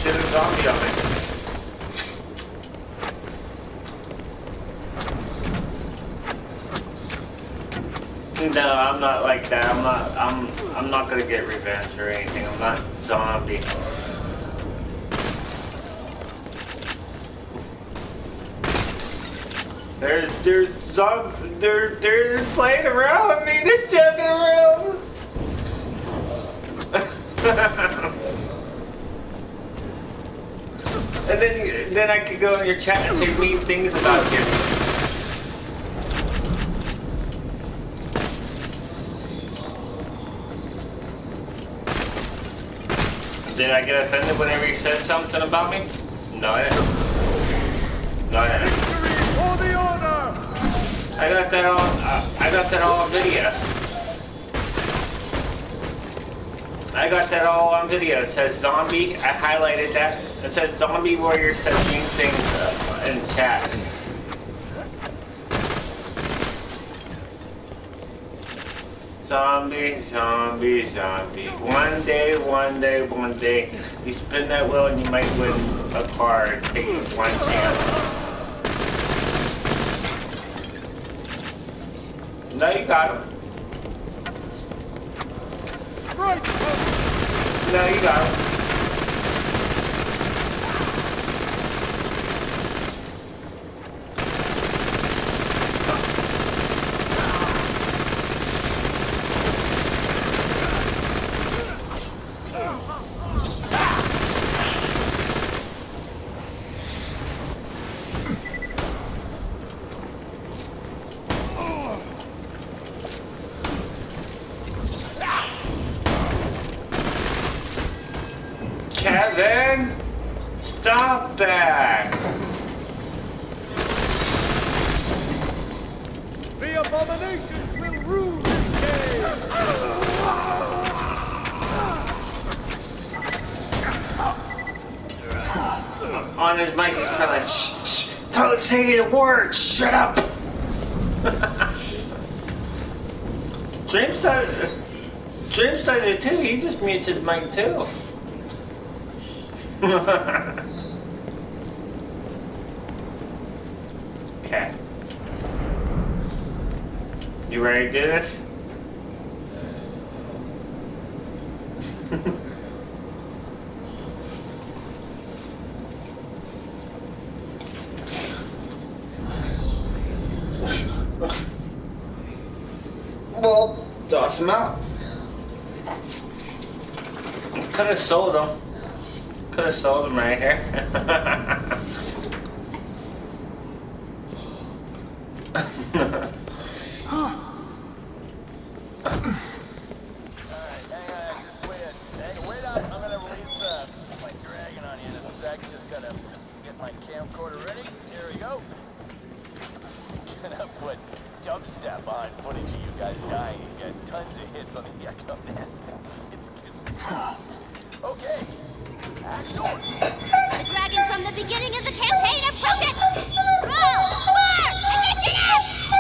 did a zombie on me. No, I'm not like that. I'm not gonna get revenge or anything. I'm not zombie. They're playing around with me. They're joking around. And then I could go in your chat and say mean things about you. Did I get offended whenever you said something about me? No, I didn't. No, I didn't. For the order! I got that all on video. I got that all on video. It says zombie. I highlighted that. It says zombie warrior says mean things in chat. Zombie, zombie, zombie. One day, you spin that wheel and you might win a car. Take one chance. No, you got him. No, you got him. Kevin, stop that! The abominations will rule this game! On his mic, he's probably like, shh, shh, don't say the word, shut up! Dream says it too, he just mutes his mic too. Okay. You ready to do this? Well, toss him out. Could have sold him. Could have sold him right here. Wait up. I'm gonna release my dragon on you in a sec. Just gotta get my camcorder ready. Here we go. Gonna put dubstep on footage of you guys dying and get tons of hits on the Echo Net. It's good. Okay. Action! The dragon from the beginning of the campaign approaches! Roll! For initiative!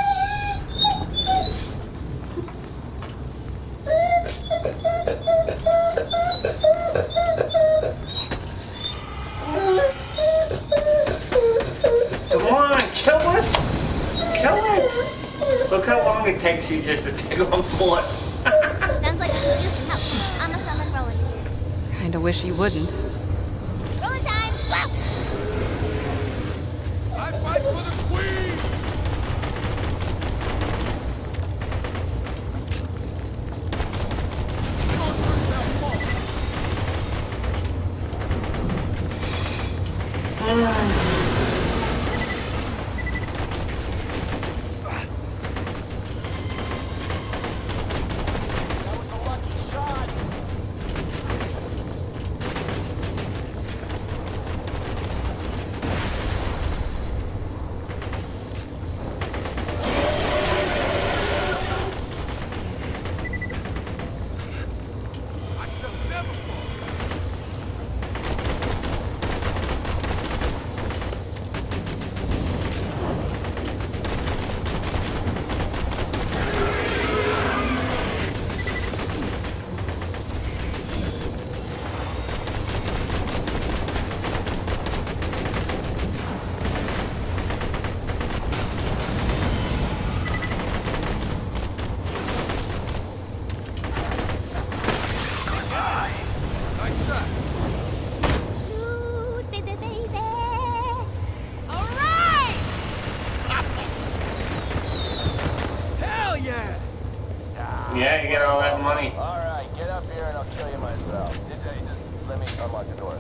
Come on, kill us! Kill it! Look how long it takes you just to take one bullet. Sounds like we could use some help. I'm a summon Rowan. Kinda wish you wouldn't. Rolling time! Whoa! I fight for the queen! That was a lucky shot. I shall never fall! kill you myself. Just let me unlock the door.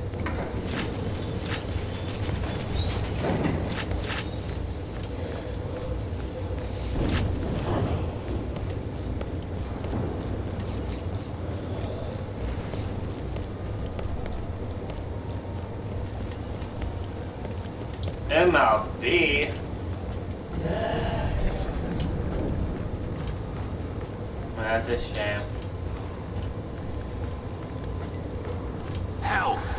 MLB. That's a shame. Health.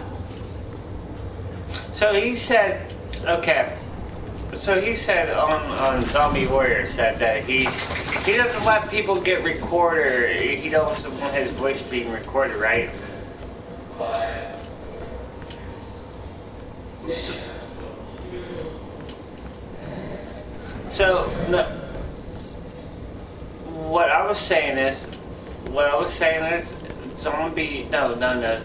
So he said, okay. So he said on Zombie Warrior said that he doesn't let people get recorded. He doesn't want his voice being recorded, right? So no. What I was saying is, Zombie. No.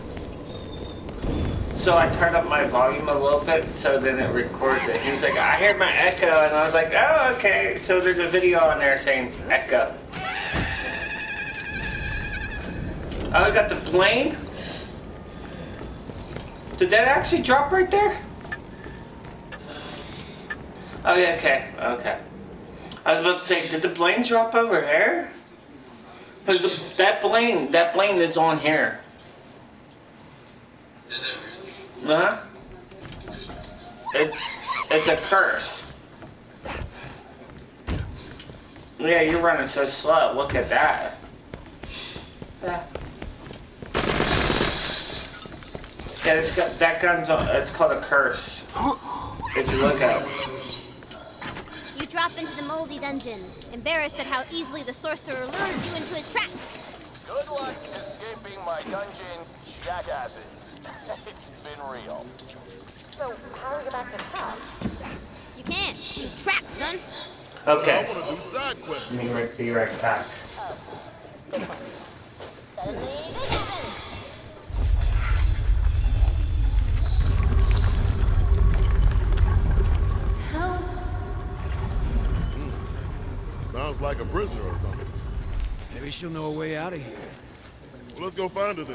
So I turned up my volume a little bit, so then it records it. He was like, I hear my echo, and I was like, oh, okay. So there's a video on there saying echo. Oh, I got the plane? Did that actually drop right there? Oh, yeah, okay. I was about to say, did the plane drop over here? Because that plane is on here. Uh-huh. It's a curse. Yeah, you're running so slow. Look at that. Yeah, that gun's on, it's called a curse. If you look at it. You drop into the moldy dungeon, embarrassed at how easily the sorcerer lured you into his trap. Good luck escaping my dungeon, jackasses. It's been real. So, how do we get back to town? You can't. You trapped, son. Okay. I want to do side quests. Let me be right back. Oh, good point. Suddenly, this happens. Sounds like a prisoner or something. Maybe she'll know a way out of here. Well, let's go find her then.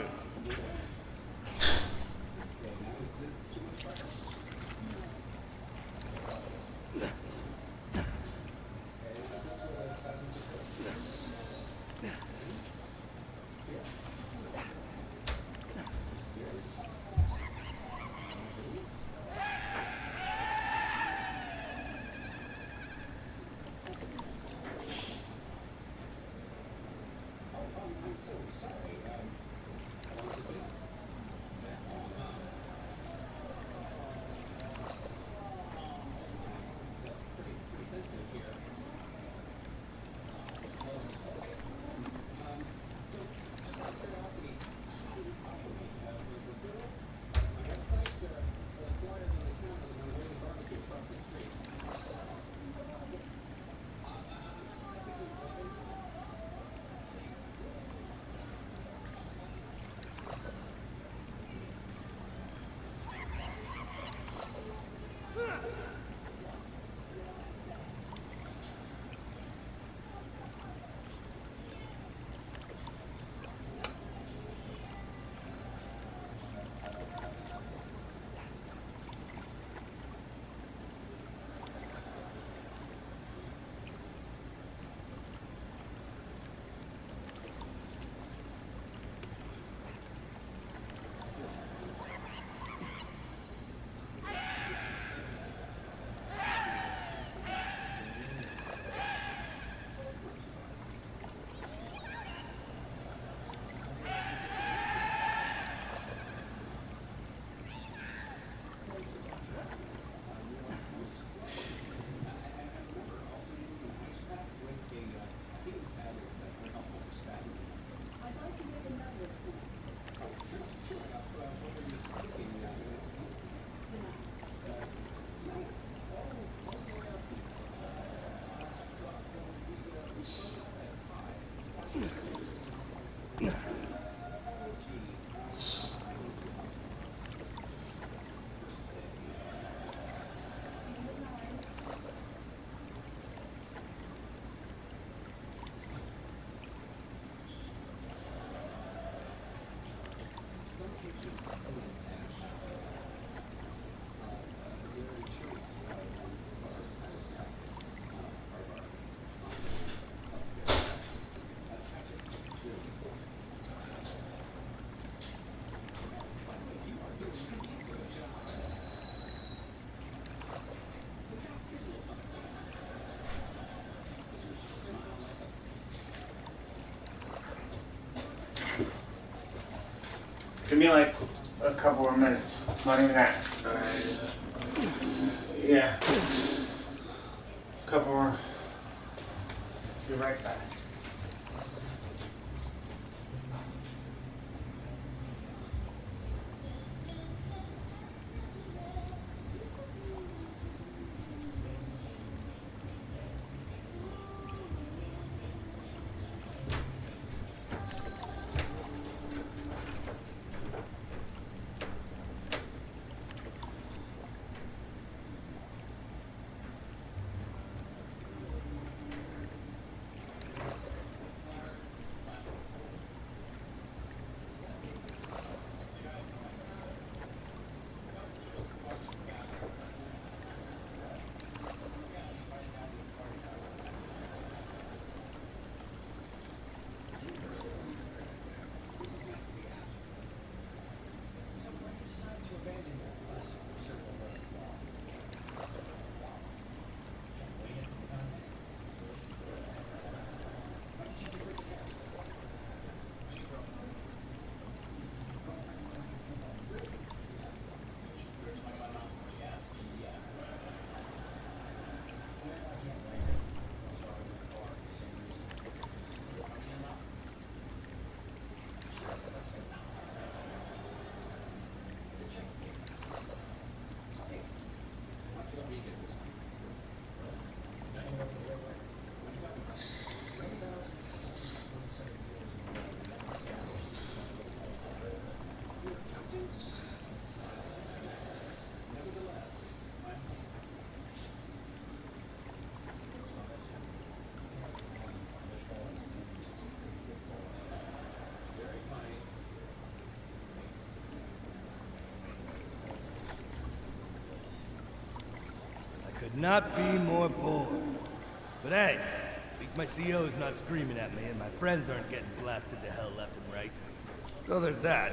Give me like a couple more minutes. Not even that. Yeah. Couple more. Be right back. Could not be more bored. But hey, at least my CO's not screaming at me and my friends aren't getting blasted to hell left and right. So there's that.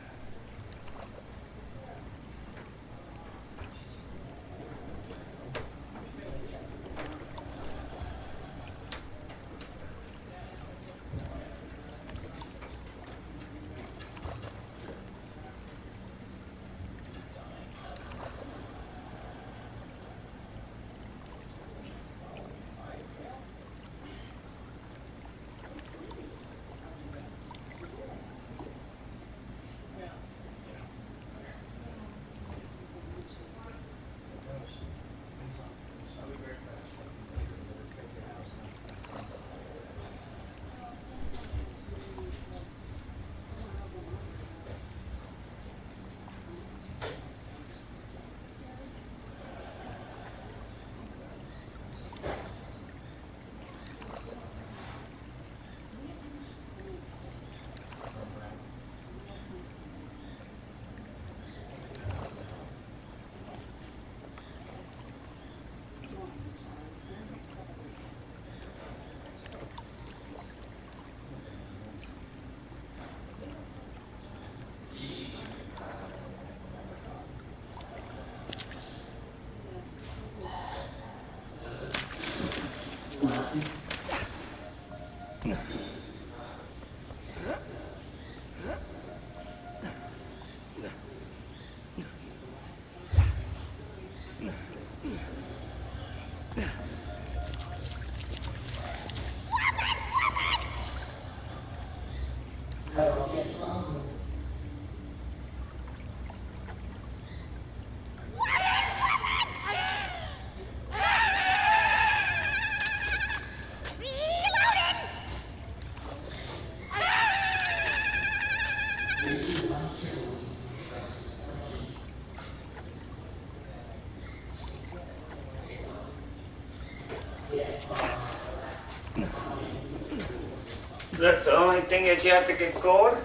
That's the only thing that you have to get gold?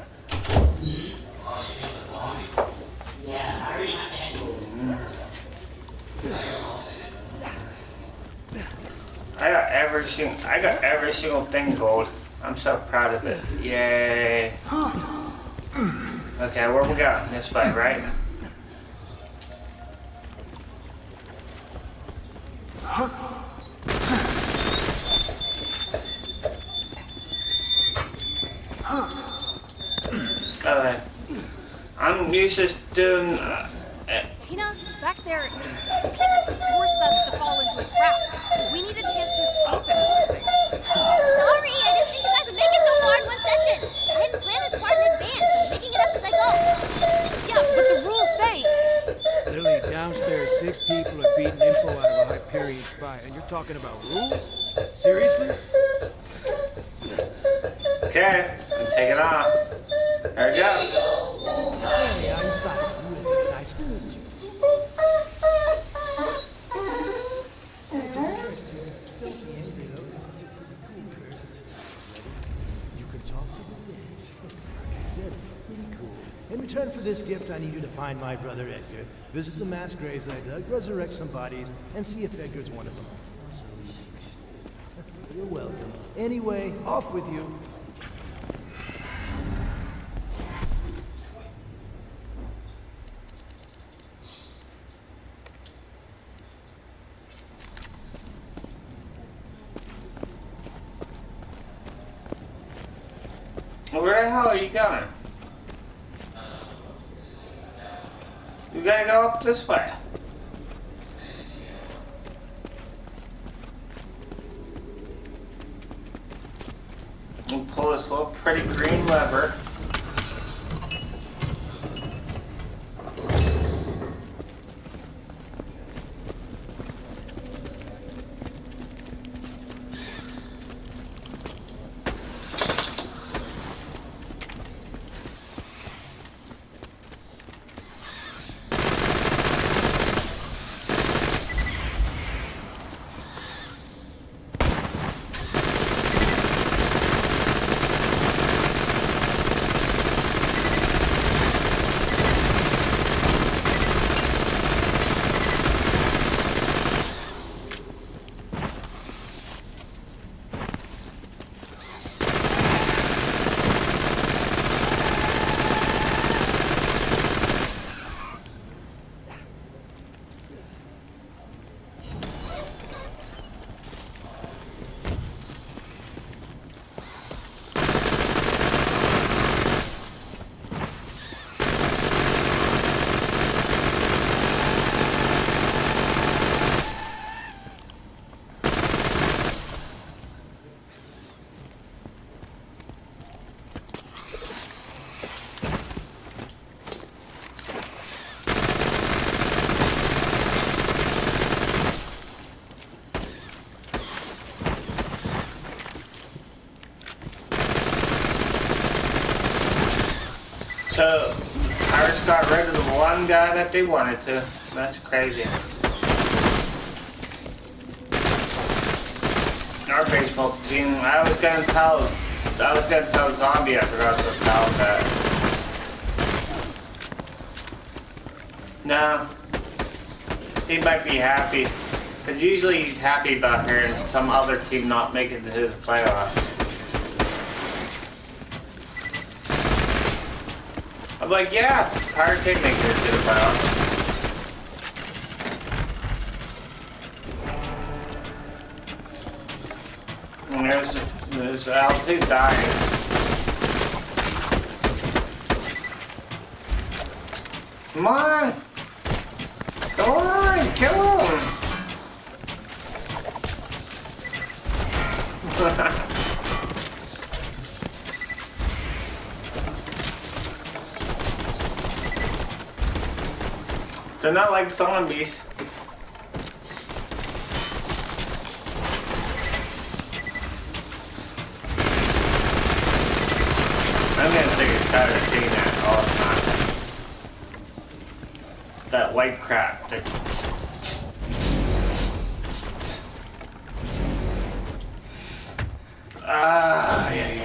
I got every single thing gold. I'm so proud of it. Yay. Okay, where we got in this fight, right? Okay. I'm used to doing. Tina, back there, you can't just force us to fall into a trap. We need a chance to escape it or something. Sorry, I didn't think you guys would make it so far in one session. I hadn't planned this part in advance. I'm making it up as I go. Yeah, but the rules say... Lily, downstairs, 6 people are beating info out of a Hyperion spy, and you're talking about rules? Seriously? Okay, take it off. There we go. Hey, I'm Simon. Nice to meet you. Don't be angry, though, because it's a pretty cool person. You can talk to the dead. Like I said, pretty cool. In return for this gift, I need you to find my brother Edgar, visit the mass graves I dug, resurrect some bodies, and see if Edgar's one of them. So you're welcome. Anyway, off with you. Where the hell are you going? You gotta go up this way. And pull this little pretty green lever. So, Pirates got rid of the one guy that they wanted to. That's crazy. Our baseball team, I was gonna tell Zombie, I forgot to tell that. No. He might be happy. Because usually he's happy about hearing some other team not making it to the playoffs. I'm like, yeah, Pirates did make it to the playoffs. And there's Altitude dying. Come on! Go on! Kill him! They're not like zombies. I'm getting sick and tired of seeing that all the time. That white crap. Ah, yeah.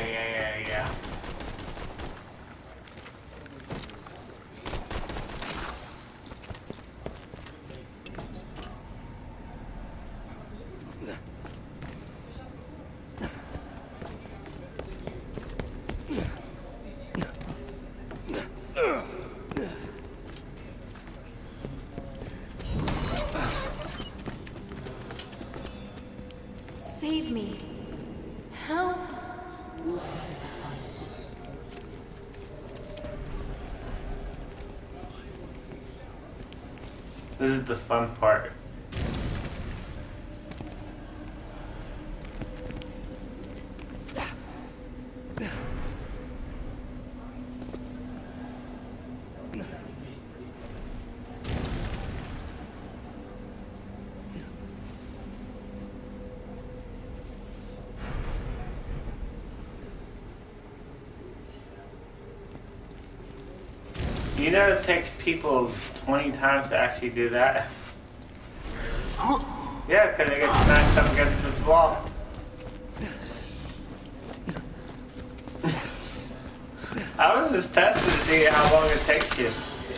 This is the fun part. You know it takes people 20 times to actually do that? Yeah, because they get smashed up against this wall. I was just testing to see how long it takes you.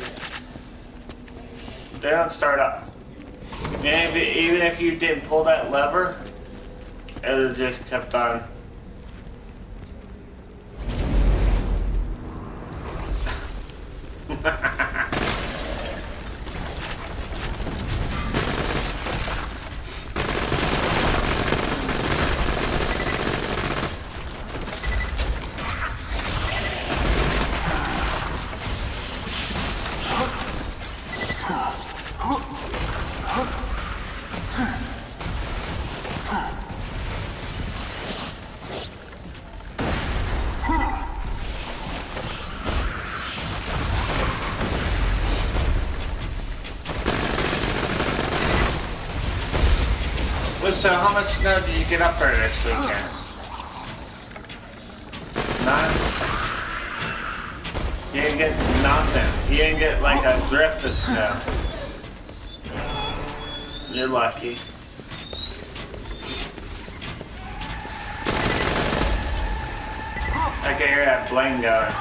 They don't start up. And even if you didn't pull that lever, it would have just kept on. So how much snow did you get up there this weekend? None? You didn't get nothing. You didn't get like a drift of snow. You're lucky. I can hear that blame going.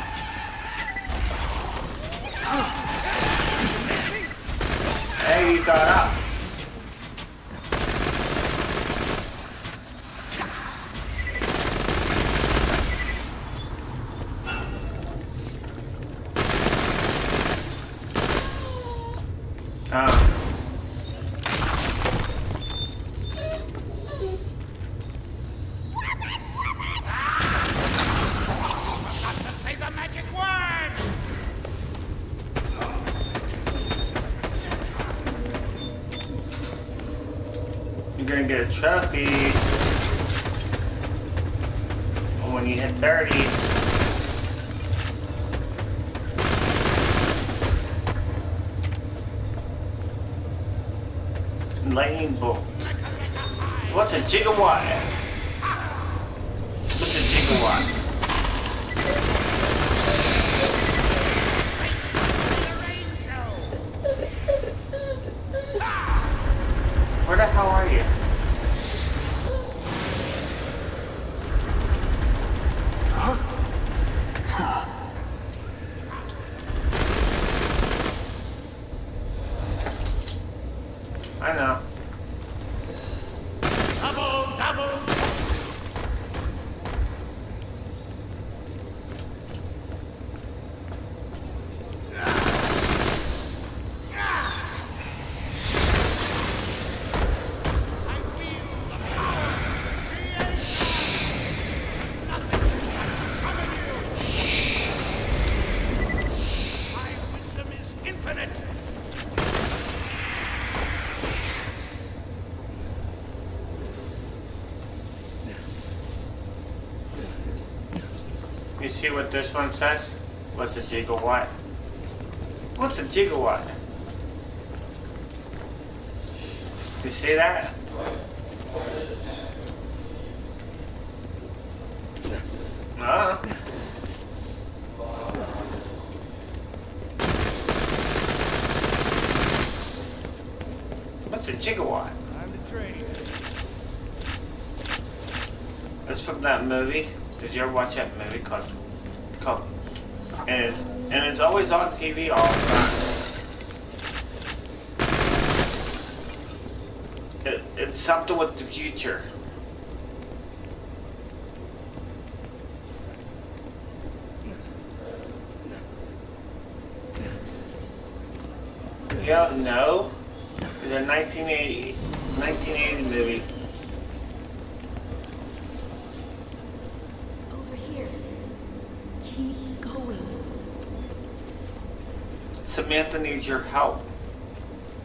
Hey, you got up. You're gonna get a trophy when you hit 30. Lightning bolt. What's a gigawatt? What's a gigawatt? Where the hell are you? I know. Double! You see what this one says? What's a gigawatt? What's a gigawatt? You see that? What's a gigawatt? Time to trade. That's from that movie. Did you ever watch that movie called and it's always on TV all the time. It's something with the future. You don't know? It's a 1980 movie. Over here. Keep going. Samantha needs your help.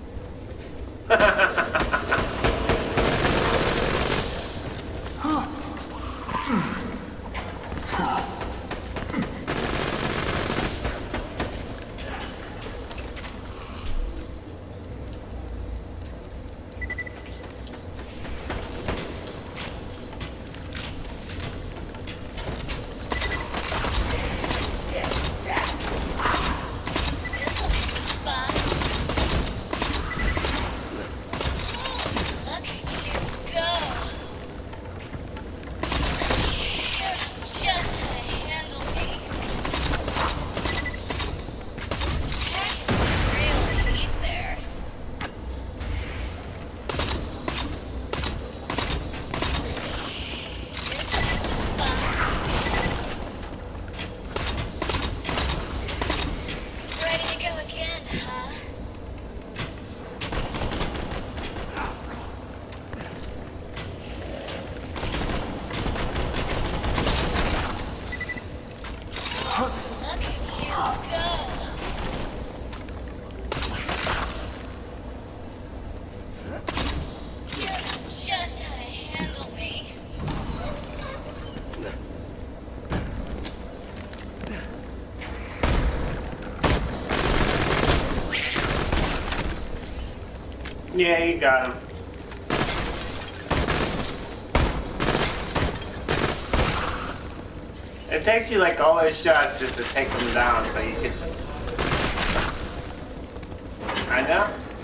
Yeah, you got him. It takes you like all those shots just to take them down, so you can. I know.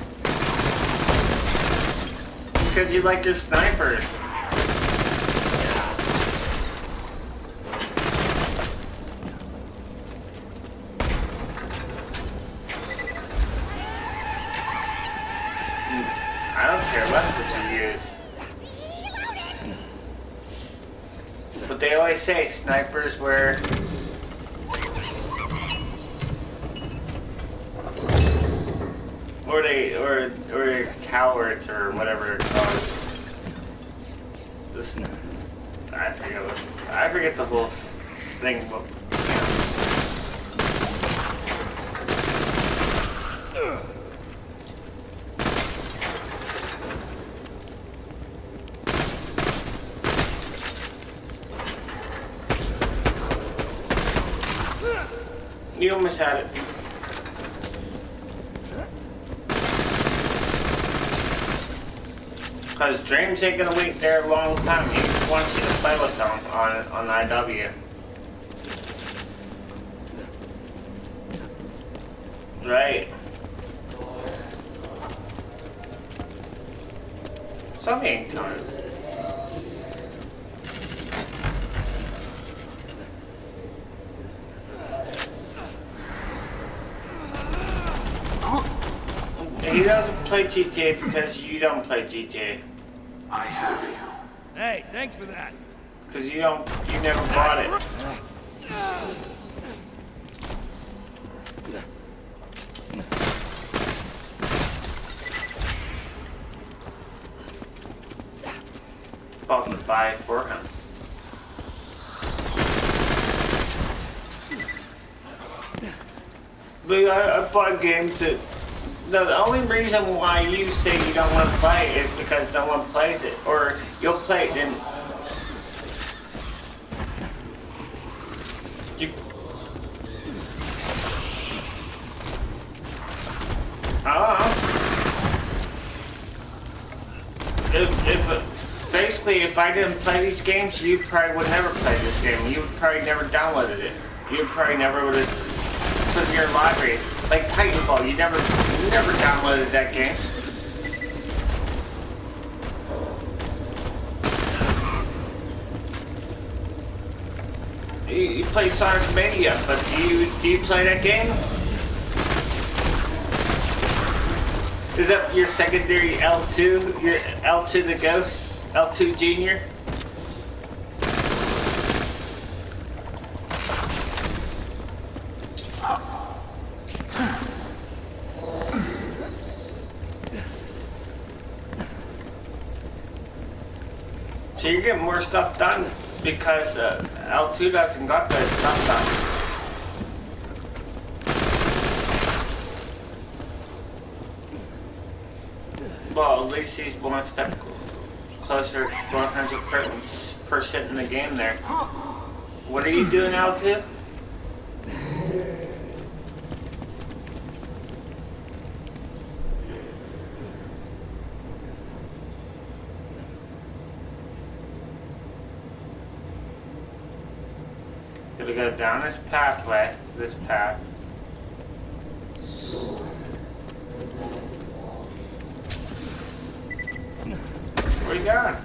Because you like your snipers. I don't care less what you use. But they always say snipers were or cowards or whatever it's called. This I forget the whole thing, but you almost had it. Because Dreams ain't gonna wait there a long time. He wants you to play with him on IW. Right. Something ain't coming. He doesn't play GTA because you don't play GTA. I have you. Hey, thanks for that. Because you never bought it. Bought the buy it for him. But I bought games that. The only reason why you say you don't want to play it is because no one plays it, or you'll play it and you. Basically, if I didn't play these games, you probably would never play this game. You would probably never downloaded it. You probably never would have put it in your library. Like Titanfall, you never downloaded that game. You play Sonic Mania, but do you play that game? Is that your secondary L2? Your L2 the Ghost? L2 Junior? So you're getting more stuff done because L2 doesn't got that stuff done. Well, at least he's one step closer, 100% in the game there. What are you doing, L2? Gotta go down this pathway, this path. Where you going?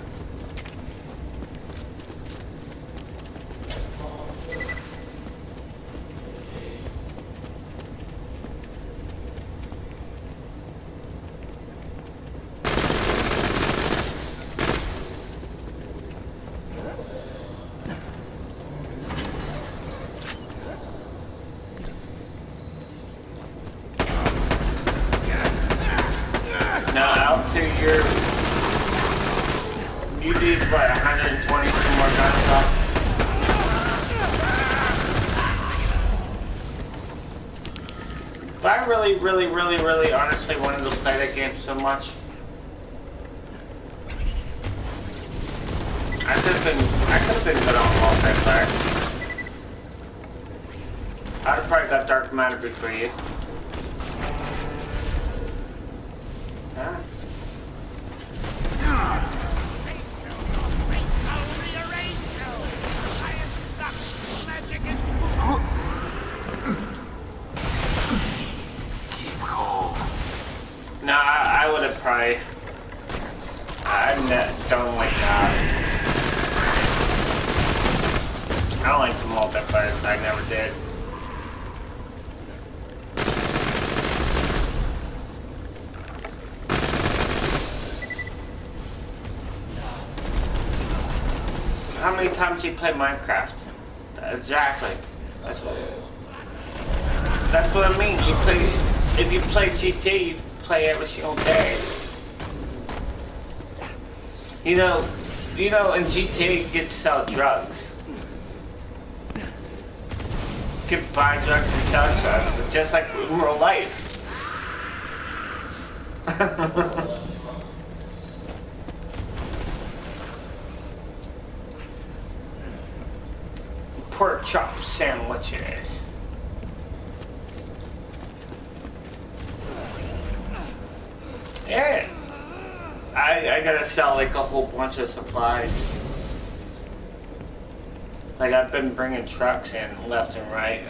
Now out to your... You need, what, 122 more guns left? But I really honestly wanted to play that game so much. I could have been good on multiplayer. I'd have probably got Dark Matter before you. Huh? No, I would have probably. I don't like that. I don't like the multiplayer, so I never did. How many times do you play Minecraft? Exactly. That's what I mean. You play. If you play GTA, you play every single day. You know, in GTA you get to sell drugs. You can buy drugs and sell drugs. It's just like in real life. Pork chop sandwiches. Yeah. I gotta sell like a whole bunch of supplies. Like I've been bringing trucks in left and right.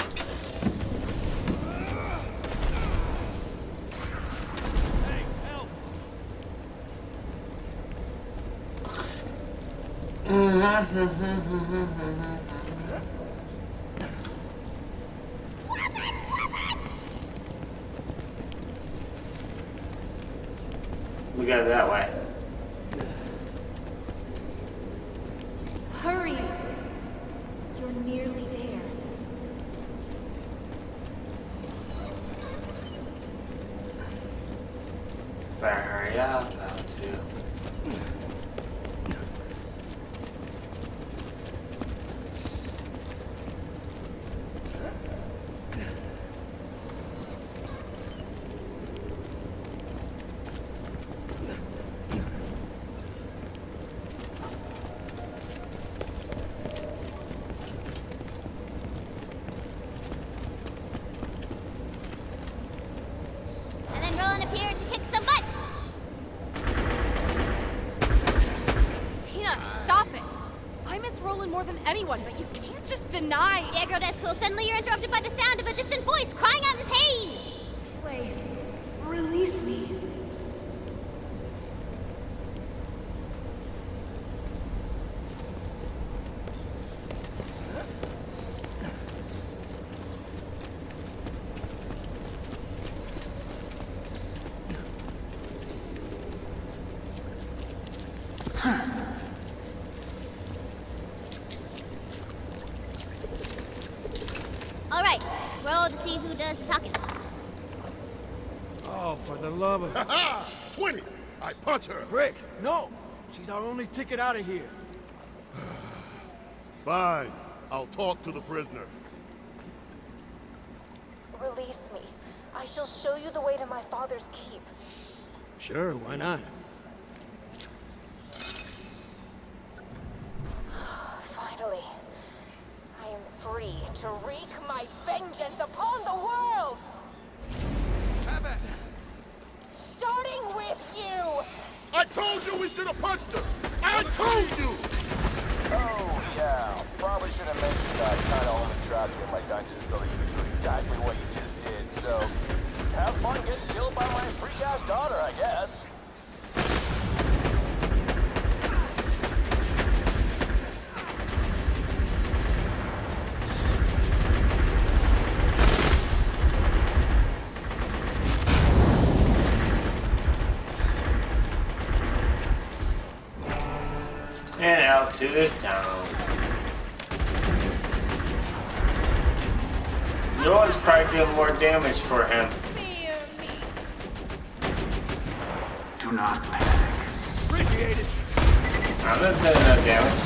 We got it that way. Hurry! You're nearly there. Better hurry up, L2. More than anyone, but you can't just deny. Yeah, girl, that's cool. Suddenly you're interrupted by the sound of a distant voice crying out in pain. This way. Release me. Alright, roll to see who does the talking. Oh, for the love of... Ha-ha! 20! I punch her! Rick, no! She's our only ticket out of here. Fine. I'll talk to the prisoner. Release me. I shall show you the way to my father's keep. Sure, why not? Finally, I am free to wreak my vengeance upon the world! Starting with you! I told you we should have punched her! I told you! Oh, yeah. Probably should have mentioned I kind of only trapped you in my dungeon so that you could do exactly what you just did, so... have fun getting killed by my freak-ass daughter, I guess. And out to the town. Noah's probably doing more damage for him. Do not panic. Appreciate it. I'm not doing no damage.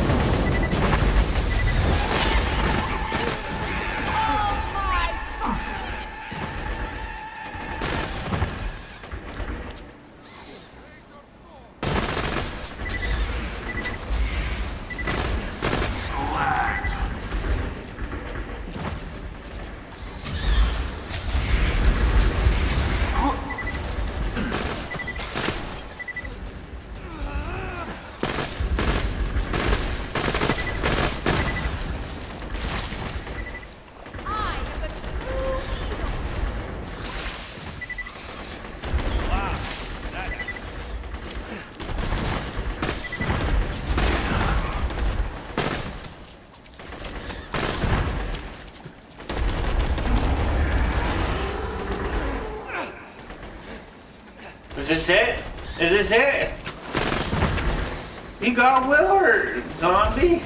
Is this it? Is this it? You got Willard, zombie.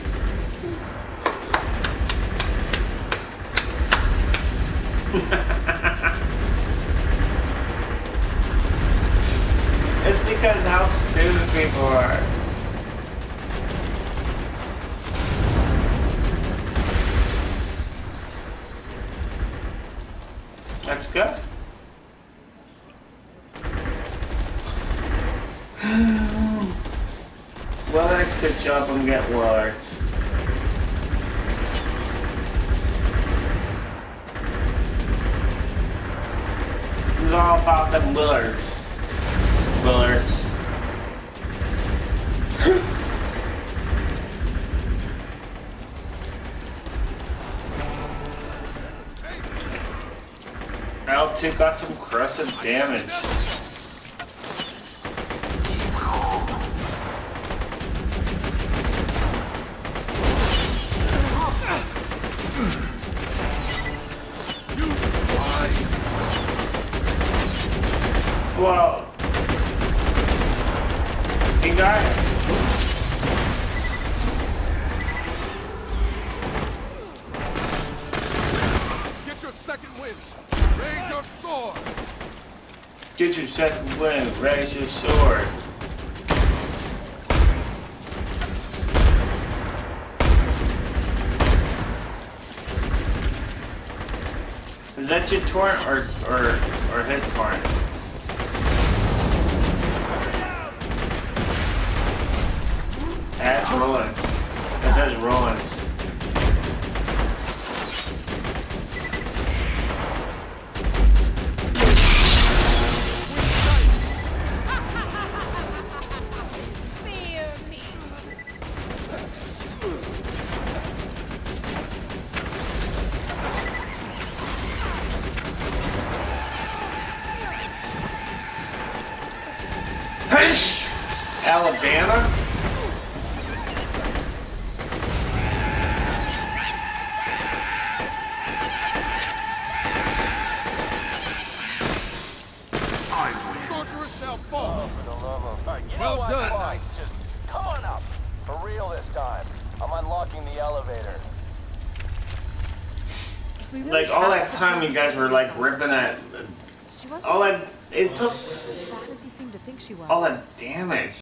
It's because how stupid people are. That's good. Well, that's good job on getting Willards. It's all about them Willards. Willards. L2 got some corrosive damage. Well, he got it. Get your second wind. Raise your sword. Get your second wind. Raise your sword. Is that your torrent or his torrent? That's rolling. It says rolling. Alabama? Sorceress shall fall. For the love of... You Well know what? done. Fine. Just come on up. For real this time. I'm unlocking the elevator. Like all that time you guys were like ripping at all that it took As bad as you seem to think she was. all that damage.